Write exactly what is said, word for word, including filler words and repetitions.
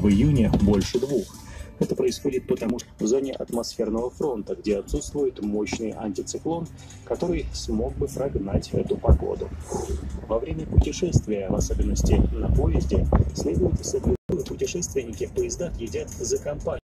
в июне больше двух. Это происходит потому, что в зоне атмосферного фронта, где отсутствует мощный антициклон, который смог бы прогнать эту погоду. Во время путешествия, в особенности на поезде, следует соблюдать, путешественники в поездах едят за компанию.